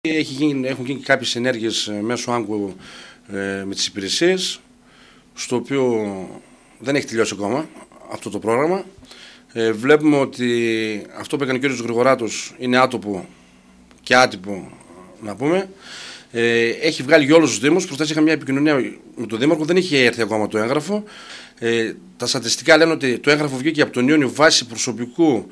Έχουν γίνει κάποιες ενέργειες μέσω άγκου με τις υπηρεσίες, στο οποίο δεν έχει τελειώσει ακόμα αυτό το πρόγραμμα. Βλέπουμε ότι αυτό που έκανε ο κ. Γρηγοράτος είναι άτοπο και άτυπο, να πούμε. Έχει βγάλει για όλους τους Δήμους. Προχθές είχα μια επικοινωνία με τον Δήμαρχο, δεν είχε έρθει ακόμα το έγγραφο. Τα στατιστικά λένε ότι το έγγραφο βγήκε από τον Ιούνιο βάσει προσωπικού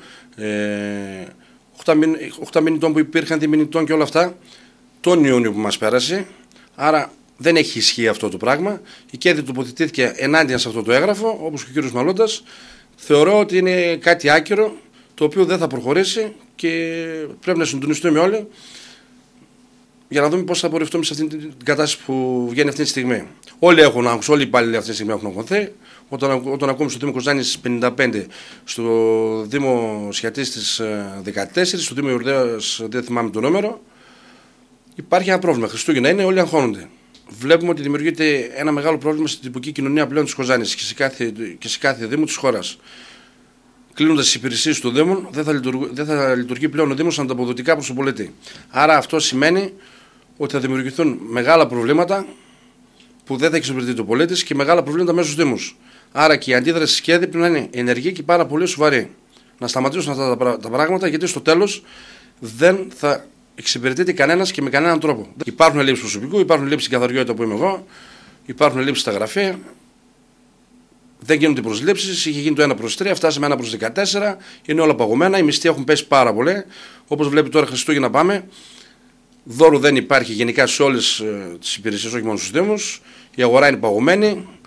8 μηνυτών που υπήρχαν, 2 μηνυτών και όλα αυτά, τον Ιούνιο που μας πέρασε. Άρα δεν έχει ισχύ αυτό το πράγμα. Η ΚΕΔ τοποθετήθηκε ενάντια σε αυτό το έγγραφο, όπως και ο κ. Μαλώτας. Θεωρώ ότι είναι κάτι άκυρο, το οποίο δεν θα προχωρήσει και πρέπει να συντονιστούμε όλοι για να δούμε πώς θα απορριφθούμε σε αυτή την κατάσταση που βγαίνει αυτή τη στιγμή. Όλοι έχουν άγχος, όλοι οι υπάλληλοι αυτή τη στιγμή έχουν αγχωθεί. Όταν ακούμε στο Δήμο Κοζάνης 55, στο Δήμο Σχιατίστης 14, στο Δήμο Ιορδαίας δεν θυμάμαι το νούμερο, υπάρχει ένα πρόβλημα. Χριστούγεννα είναι, όλοι αγχώνονται. Βλέπουμε ότι δημιουργείται ένα μεγάλο πρόβλημα στην τυπική κοινωνία πλέον της Κοζάνης και σε κάθε Δήμο της χώρας. Κλείνοντας τις υπηρεσίες του Δήμου, δεν θα λειτουργεί πλέον ο Δήμος ανταποδοτικά προς τον πολίτη. Άρα αυτό σημαίνει ότι θα δημιουργηθούν μεγάλα προβλήματα που δεν θα εξυπηρετεί το πολίτη και μεγάλα προβλήματα μέσα στους Δήμους. Άρα και η αντίδραση της ΚΕΔ πρέπει να είναι ενεργή και πάρα πολύ σοβαρή. Να σταματήσουν αυτά τα πράγματα, γιατί στο τέλος δεν θα εξυπηρετείται κανένας και με κανέναν τρόπο. Υπάρχουν ελλείψεις προσωπικού, υπάρχουν ελλείψεις στην καθαριότητα που είμαι εγώ, υπάρχουν ελλείψεις στα γραφεία. Δεν γίνονται προσλήψεις, είχε γίνει το 1/3, φτάσαμε 1/14, είναι όλα παγωμένα, οι μισθοί έχουν πέσει πάρα πολύ. Όπως βλέπει τώρα Χριστούγεννα πάμε, δώρου δεν υπάρχει γενικά σε όλες τις υπηρεσίες, όχι μόνο στους Δήμους, η αγορά είναι παγωμένη.